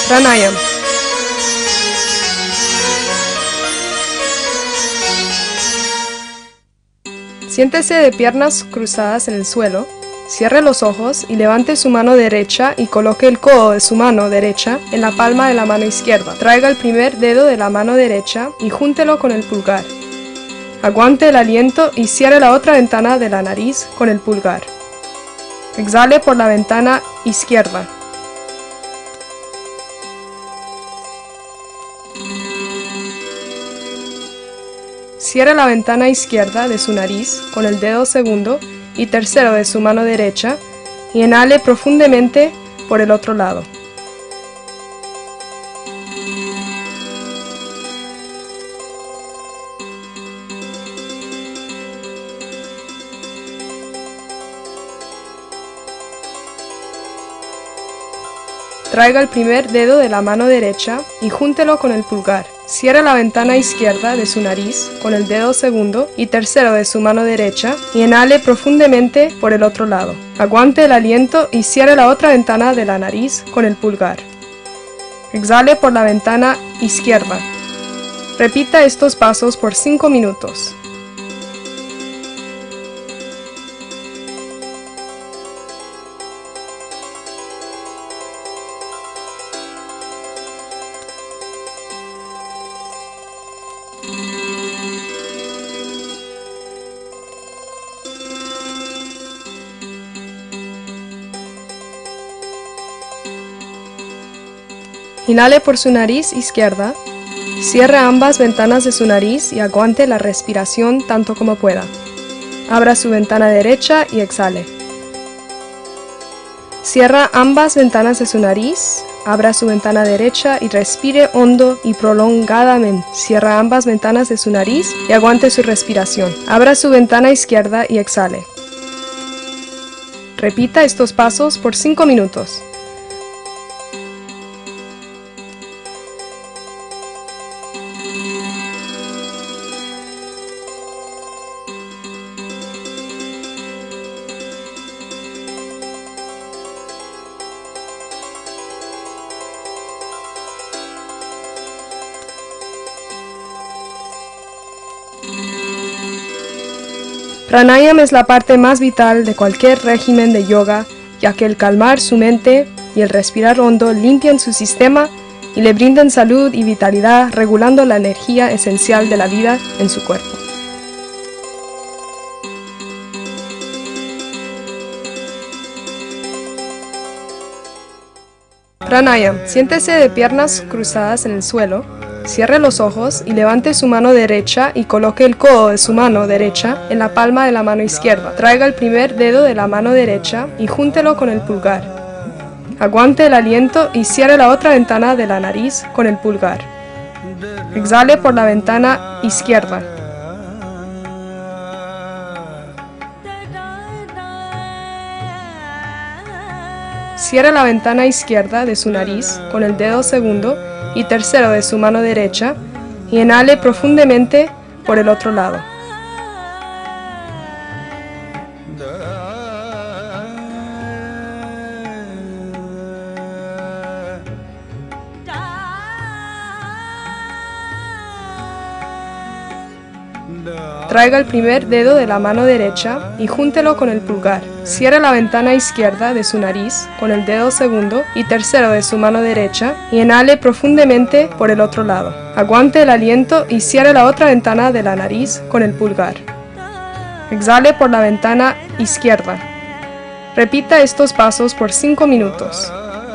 Pranayam. Siéntese de piernas cruzadas en el suelo, cierre los ojos y levante su mano derecha y coloque el codo de su mano derecha en la palma de la mano izquierda. Traiga el primer dedo de la mano derecha y júntelo con el pulgar. Aguante el aliento y cierre la otra ventana de la nariz con el pulgar. Exhale por la ventana izquierda. Cierre la ventana izquierda de su nariz con el dedo segundo y tercero de su mano derecha y inhale profundamente por el otro lado. Traiga el primer dedo de la mano derecha y júntelo con el pulgar. Cierre la ventana izquierda de su nariz con el dedo segundo y tercero de su mano derecha y inhale profundamente por el otro lado. Aguante el aliento y cierre la otra ventana de la nariz con el pulgar. Exhale por la ventana izquierda. Repita estos pasos por 5 minutos. Inhale por su nariz izquierda, cierre ambas ventanas de su nariz y aguante la respiración tanto como pueda. Abra su ventana derecha y exhale. Cierra ambas ventanas de su nariz, abra su ventana derecha y respire hondo y prolongadamente. Cierra ambas ventanas de su nariz y aguante su respiración. Abra su ventana izquierda y exhale. Repita estos pasos por 5 minutos. Pranayam es la parte más vital de cualquier régimen de yoga, ya que el calmar su mente y el respirar hondo limpian su sistema y le brindan salud y vitalidad, regulando la energía esencial de la vida en su cuerpo. Pranayam. Siéntese de piernas cruzadas en el suelo. Cierre los ojos y levante su mano derecha y coloque el codo de su mano derecha en la palma de la mano izquierda. Traiga el primer dedo de la mano derecha y júntelo con el pulgar. Aguante el aliento y cierre la otra ventana de la nariz con el pulgar. Exhale por la ventana izquierda. Cierre la ventana izquierda de su nariz con el dedo segundo y tercero de su mano derecha y inhale profundamente por el otro lado. Traiga el primer dedo de la mano derecha y júntelo con el pulgar. Cierre la ventana izquierda de su nariz con el dedo segundo y tercero de su mano derecha y inhale profundamente por el otro lado. Aguante el aliento y cierre la otra ventana de la nariz con el pulgar. Exhale por la ventana izquierda. Repita estos pasos por 5 minutos.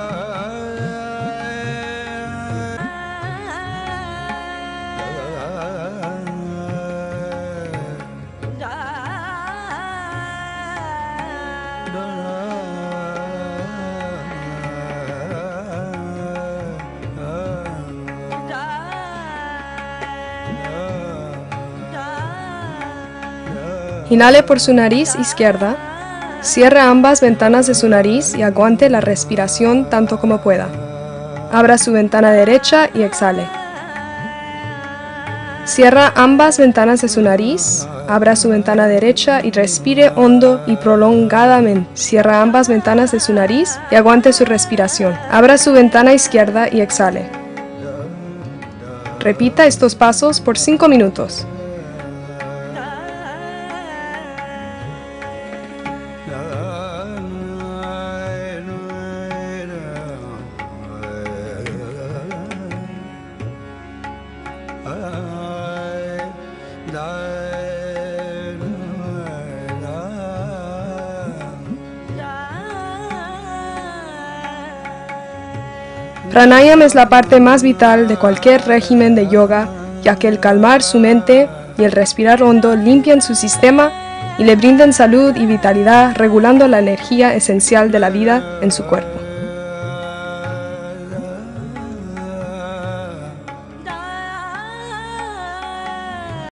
Inhale por su nariz izquierda, cierre ambas ventanas de su nariz y aguante la respiración tanto como pueda. Abra su ventana derecha y exhale. Cierra ambas ventanas de su nariz, Abra su ventana derecha y respire hondo y prolongadamente. Cierra ambas ventanas de su nariz y aguante su respiración. Abra su ventana izquierda y exhale. Repita estos pasos por 5 minutos. Pranayama es la parte más vital de cualquier régimen de yoga, ya que el calmar su mente y el respirar hondo limpian su sistema y le brindan salud y vitalidad, regulando la energía esencial de la vida en su cuerpo.